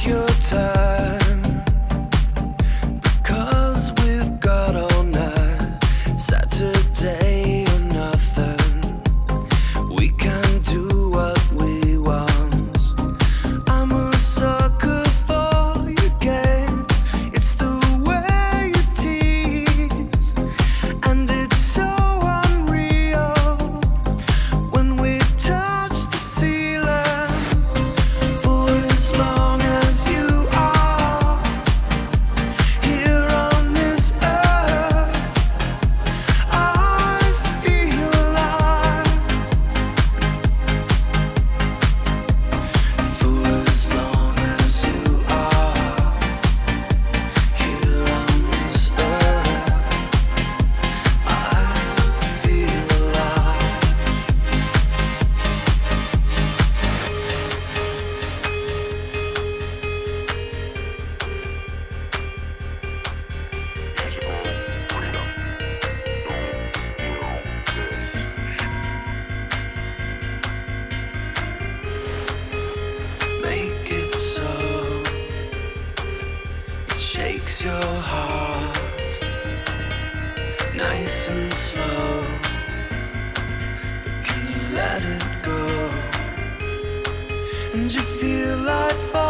Take your time, because we've got all night. Saturday or nothing, we can do what we want. I'm a sucker for your games. It's the way you tease, and it's so unreal when we touch the ceiling. For as long as you are here on this earth, I feel alive. For as long as you are here on this earth, I feel alive. Make it so it shakes your heart, nice and slow. But can you let it go? And you feel like falling